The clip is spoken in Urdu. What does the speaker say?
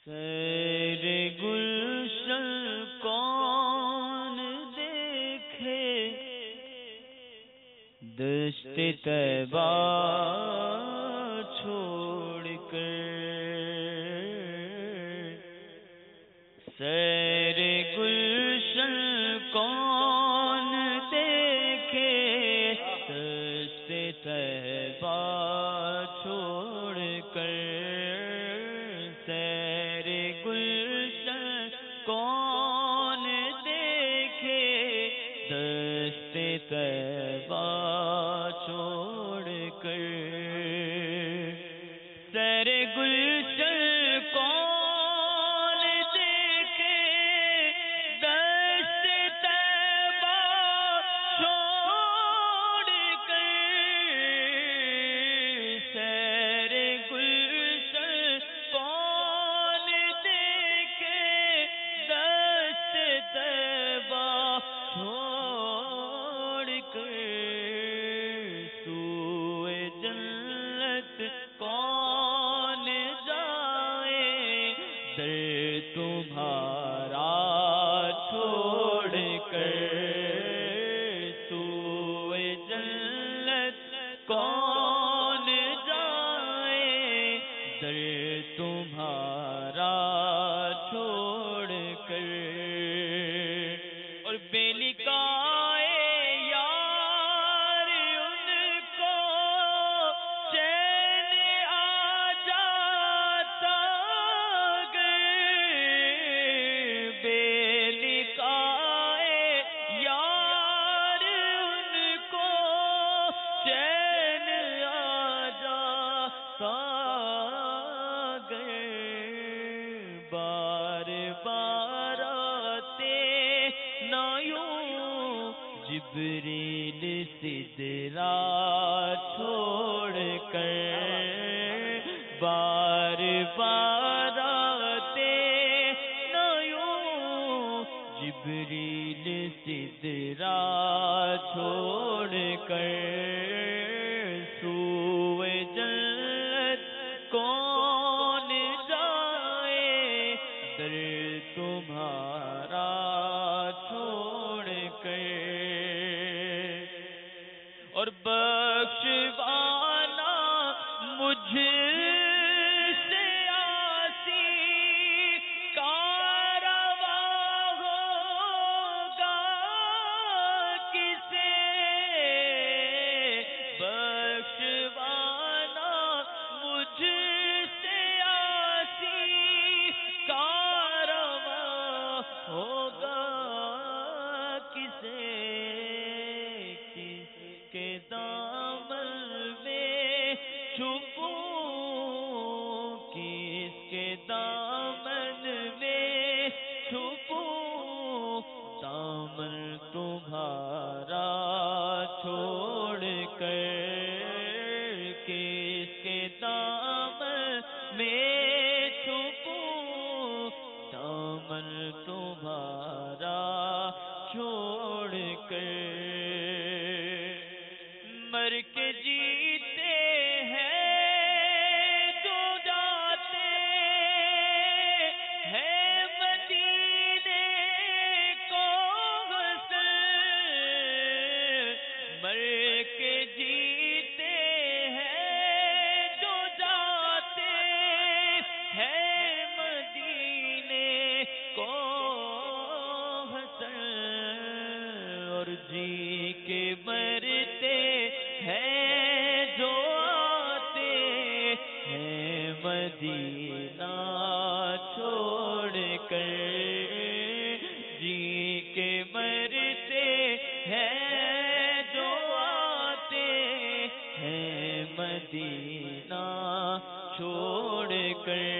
سیر گلشن کون دیکھے دشت طیبہ چھوڑ کر، سیر گلشن کون دیکھے دشت طیبہ چھوڑ کر، سیر گلشن کون دیکھے دشت طیبہ چھوڑ کر، سیر گلشن کون دیکھے دشت طیبہ چھوڑ کر، سیر گلشن کون دیکھے دشت طیبہ چھوڑ کر، سوئے جنت کون جائے در تمہارا چھوڑ کر، سوئے جنت کون جائے در تمہارا چھوڑ کر، اور بے نکائے یار ان کو چین آ جاتا گر، بے نکائے یار ان کو چین آ جاتا گر، بار بار آتے نہ یوں جبریل سدرا چھوڑ کر، بار بار آتے نہ یوں جبریل سدرا چھوڑ کر، سوئے جنت کون جائے در تمہارا چھوڑ کر، اور بخشوانا مجھ سے آسی کارواں ہوگا کسے، بخشوانا مجھ سے آسی کارواں ہوگا کسے، کس کے دامن میں چھپوں، کس کے دامن میں چھپوں، دامن تمہارا چھوڑ کر، کس کے دامن میں چھپوں، دامن تمہارا چھوڑ کر، مر کے جیتے ہیں جو جاتے ہیں مدینے کو حسن، مر کے جیتے ہیں جو جاتے ہیں مدینے کو حسن، اور جی کے مرتے ہیں جو آتے ہیں مدینہ چھوڑ کر، جی کے مرتے ہیں جو آتے ہیں مدینہ چھوڑ کر،